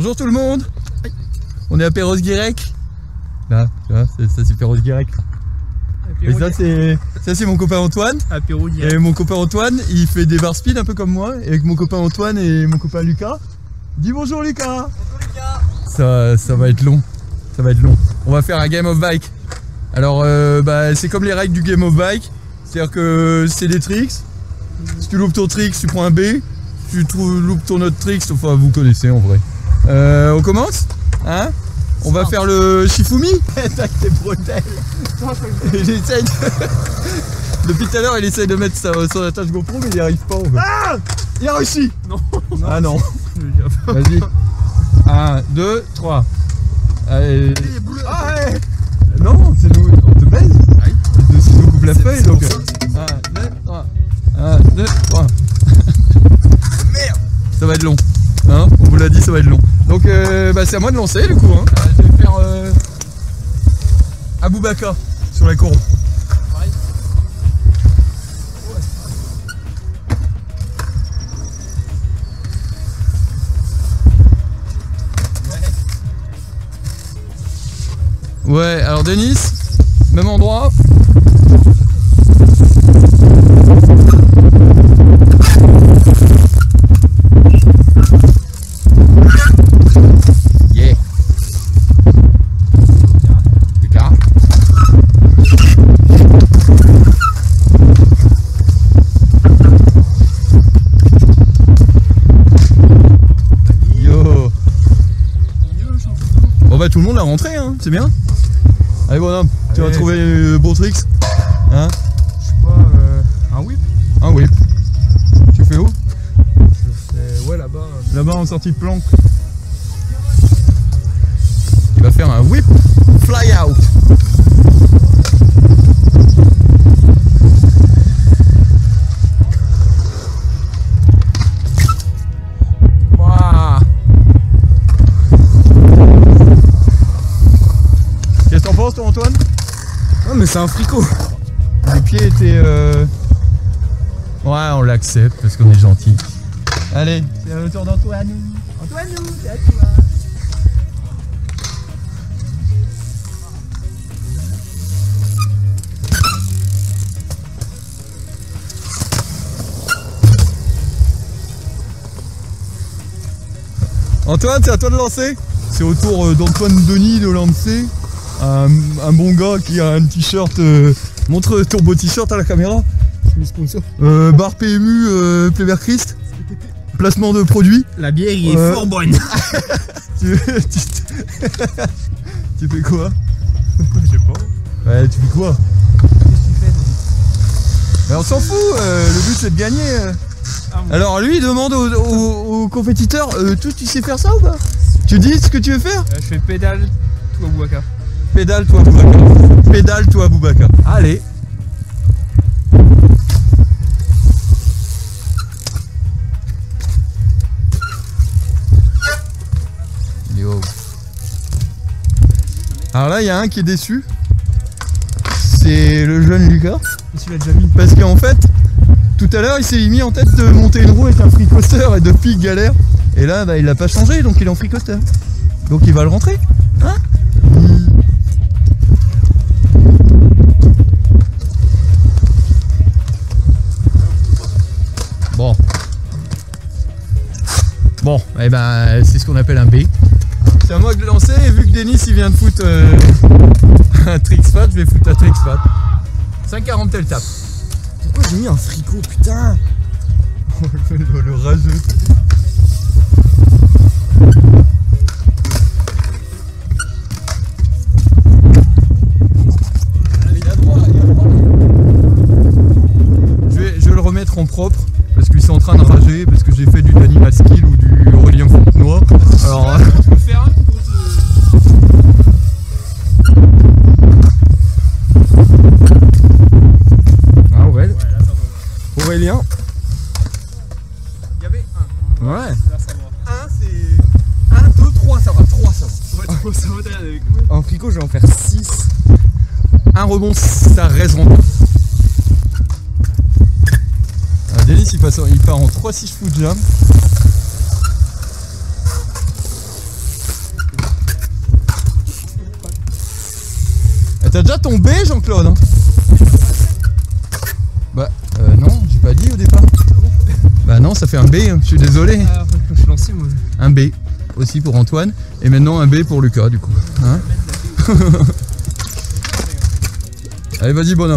Bonjour tout le monde. On est à Perros-Guirec. Là, tu vois, ça c'est Perros-Guirec. Et ça c'est mon copain Antoine. Et mon copain Antoine, il fait des bar speed un peu comme moi. Et avec mon copain Antoine et mon copain Lucas. Dis bonjour Lucas. Bonjour Lucas. Ça va être long. Ça va être long. On va faire un game of bike. Alors c'est comme les règles du game of bike. C'est-à-dire que c'est des tricks. Si tu loupes ton trick, tu prends un B. Si tu loupes ton autre trick, enfin vous connaissez en vrai. On commence, hein? On va faire le Shifumi. Tac tes bretelles. Il essaye Depuis tout à l'heure il essaye de mettre son attache GoPro mais il n'y arrive pas en fait. Ah, il a réussi. Non. Ah non. Vas-y. 1, 2, 3. Allez. Ah ouais. Non, c'est nous, on te baise. C'est nous coupe la feuille donc. 1, 2, 3. 1, 2, 3. Merde. Ça va être long. Hein, on vous l'a dit, ça va être long. Donc c'est à moi de lancer du coup. Hein. Je vais faire Aboubaka sur la courbe. Ouais, alors Denis, même endroit. Yeah. Lucas. Yo. Bon bah tout le monde a rentré hein, c'est bien. Allez bonhomme, tu vas trouver beau tricks. Hein? Je sais pas, un whip. Un whip. Tu fais où? Je fais, ouais là-bas. Là-bas en sortie de planque. Il va faire un whip fly out. Qu'est-ce que t'en penses toi Antoine? Non mais c'est un fricot. Les pieds étaient Ouais on l'accepte parce qu'on est gentil. Allez, c'est le tour d'Antoine. Antoine, c'est à toi. Antoine, c'est à toi de lancer. C'est au tour d'Antoine Denis de lancer. Un bon gars qui a un t-shirt. Montre ton beau t-shirt à la caméra. Le sponsor. Bar PMU Pléber Christ. Placement de produit. La bière est fort bonne. Tu fais quoi? Je sais pas. Ouais, tu fais quoi? Qu'est-ce que tu fais? Mais on s'en fout, le but c'est de gagner. Alors lui il demande aux compétiteurs, tu sais faire ça ou pas? Tu dis ce que tu veux faire? Je fais pédale, tout à Aboubaka. Pédale toi Aboubaka. Pédale toi Aboubaka. Allez. Yo. Alors là il y a un qui est déçu. C'est le jeune Lucas. Celui-là déjà mis. Parce qu'en fait, tout à l'heure il s'est mis en tête de monter une roue avec un free coaster et depuis il galère. Et là il a pas changé donc il est en free coaster. Donc il va le rentrer. Hein? Bon, et c'est ce qu'on appelle un B. C'est à moi de le lancer et vu que Denis il vient de foutre un trick spot, je vais foutre un trick spot. 5,40 tel tape. Pourquoi j'ai mis un fricot, putain? le rageux. Il a droit. Je vais le remettre en propre parce qu'ils sont en train de rager parce que j'ai fait du Danimal Skill ou du Aurélien Fontenoy. Alors tu peux faire un pour ah ouais. Ouais, là ça va. Aurélien. Il y avait un. Ouais. Là ça va. 1 c'est 1, 2, 3 ça va, 3 ça va. Ça va t'aider avec moi. En fricot je vais en faire 6. Un rebond ça reste rond. Denis il part en 3-6 foot jump. T'as déjà ton B, Jean-Claude hein? Bah, non, j'ai pas dit au départ. Bah non, ça fait un B, hein. Je suis désolé. Ah, faut que je suis lancé, moi. Un B aussi pour Antoine. Et maintenant un B pour Lucas, du coup. Hein? Allez, vas-y, bonhomme.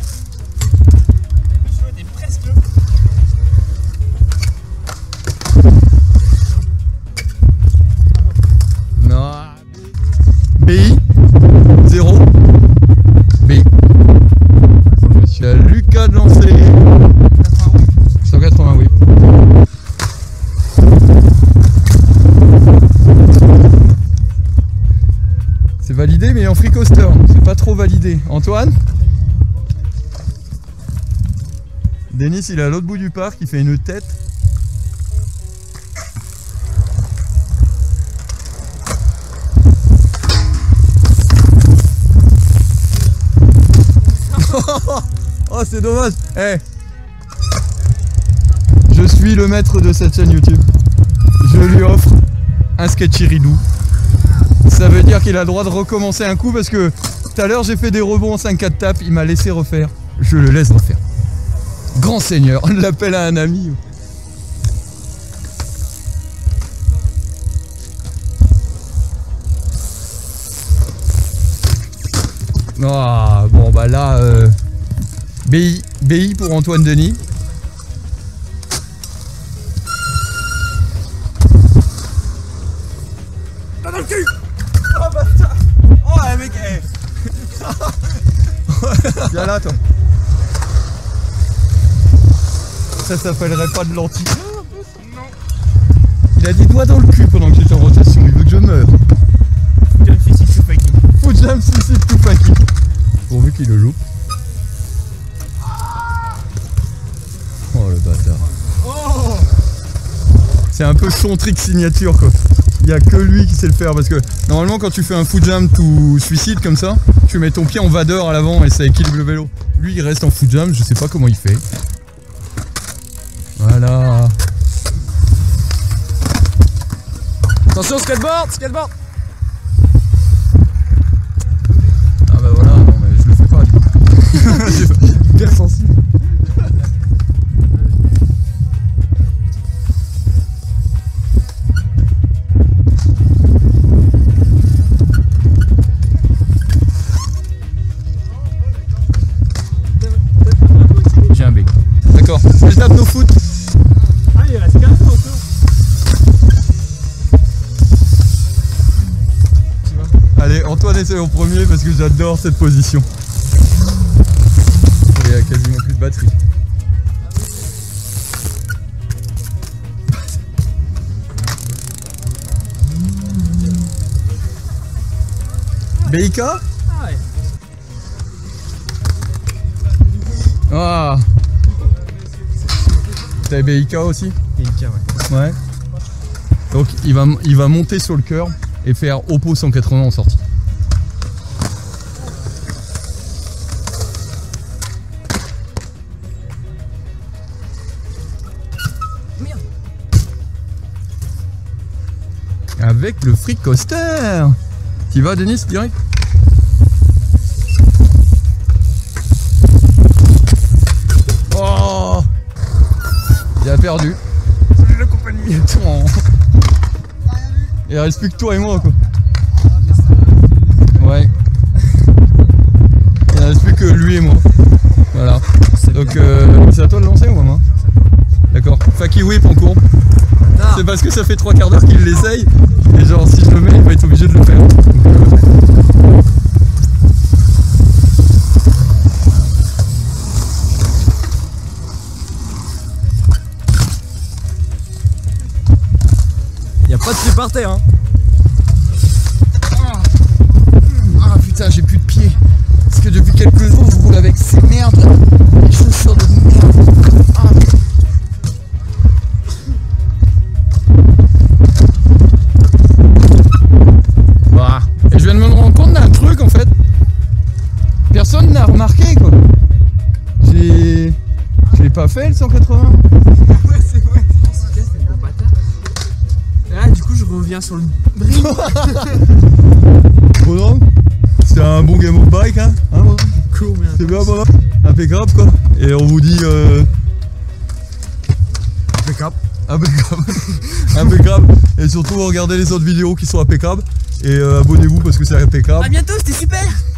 Non. BI 0 B. Monsieur Lucas de lancer. 180, oui. C'est validé, mais en free coaster. C'est pas trop validé. Antoine? Denis, il est à l'autre bout du parc, il fait une tête. Oh, c'est dommage. Hey. Je suis le maître de cette chaîne YouTube. Je lui offre un sketchiridou. Ça veut dire qu'il a le droit de recommencer un coup parce que tout à l'heure j'ai fait des rebonds en 5-4 tapes, il m'a laissé refaire. Je le laisse refaire. Grand seigneur, on l'appelle à un ami. Ah, bon bah là, BI pour Antoine Denis. Dans le cul. Oh basta. Oh mec, Viens là toi. Ça s'appellerait pas de lentilles. Non. Il a dit doigt dans le cul pendant que j'étais en rotation, il veut que je meure. Jump suicide Tupaki. Faut jump suicide Tupaki. Pourvu qu'il le loupe. Oh le bâtard. Oh. C'est un peu son trick signature quoi. Il n'y a que lui qui sait le faire parce que normalement quand tu fais un foot jump ou suicide comme ça, tu mets ton pied en vadeur à l'avant et ça équilibre le vélo. Lui il reste en foot jump, je sais pas comment il fait. Voilà. Attention, skateboard, skateboard. Ah bah voilà, non mais je le fais pas du coup. Bien sensible. J'ai un B. D'accord, je tape nos foot. Ah, il reste 15 encore. Allez, Antoine essaie en premier parce que j'adore cette position. Il y a quasiment plus de batterie. BIK? Ah ouais. Ah. T'as BIK aussi? BIK, ouais. Ouais. Donc il va monter sur le curb et faire oppo 180 en sortie. Merde. Avec le free coaster. T'y vas Denis direct? Oh, il a perdu. Salut la compagnie. Il reste plus que toi et moi quoi. Ouais. Il reste plus que lui et moi. Voilà. Donc c'est à toi de lancer ou à moi? D'accord. Faki whip en courbe. C'est parce que ça fait 3 quarts d'heure qu'il l'essaye. Et genre si je le mets, il va être obligé de le faire. Y'a pas de pied par terre, hein. Ah putain, j'ai plus de pied. Parce que depuis quelques jours, je roule avec ces merdes là. Les chaussures de merde. Ah. Bah. Et je viens de me rendre compte d'un truc en fait. Personne n'a remarqué quoi. Je l'ai pas fait le 180. Ouais, c'est vrai. C'est le gros bâtard. Ah, du coup, je reviens sur le bris. Bonhomme, c'est un un bon game of bike, hein, ouais. Cool, mais C'est bien, voilà. Impeccable, quoi. Et on vous dit... impeccable. Impeccable. Impeccable. Et surtout, regardez les autres vidéos qui sont impeccables. Et abonnez-vous parce que c'est impeccable. À bientôt, c'était super.